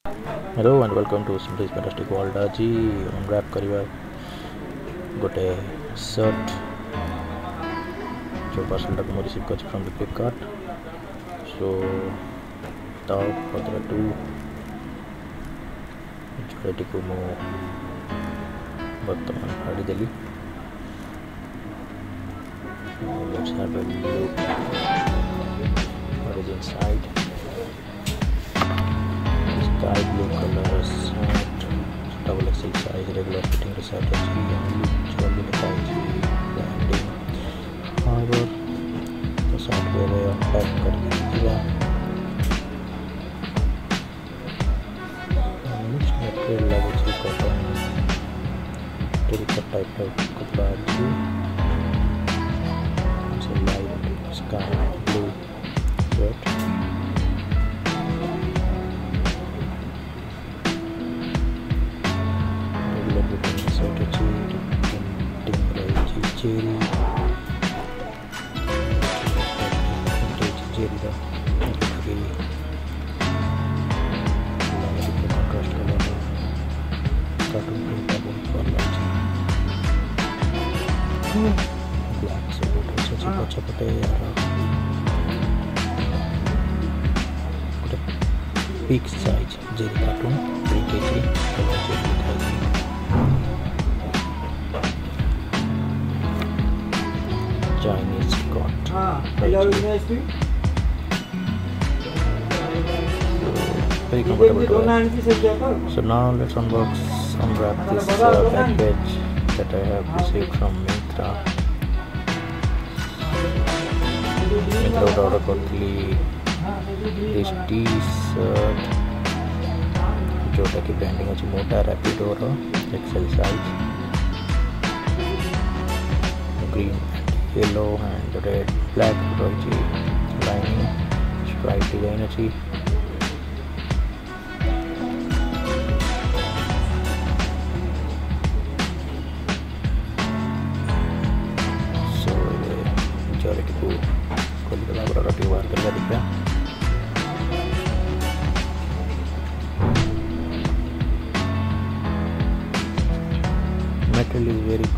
Hello and welcome to Fun-tastic world. आज unwrap करिवा गोटे shirt जो parcel टाक मो रिसीव कर from the Flipkart. So without further ado जोटी को मो वर्तमान फाड़ी देली. Let's have a look what is inside. Sky blue color shirt, double XL size, regular fitting shirt अच्छी only branding. However, the shirt were pack करके दिया. Mixed material लगे cotton, terracotta type of कपड़ा अच्छी. It's a light sky blue shirt. Cherry da contrast color cartoon print black अच्छा पता है यार big size jelly cartoon 3 kg Chinese cut. Very comfortable. So now let's unwrap this package that I have received from myntra. Myntra order करली this t-shirt जोटा की branding अच्छी modarapido row XL size green yellow and red black roji lining stripe design अच्छी. So majority को खोल के लगा रोटी वार करके दिख रहा. Material is very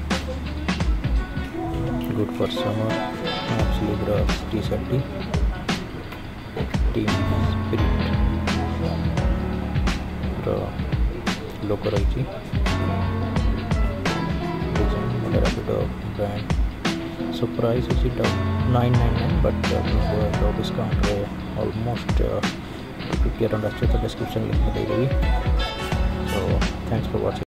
good for summer. Actually graphs t-shirt team spirit logo रही modarapido brand. So price is $9.99 but no discount almost 250 around. अच्छे तो description link में दे देगी. So thanks for watching.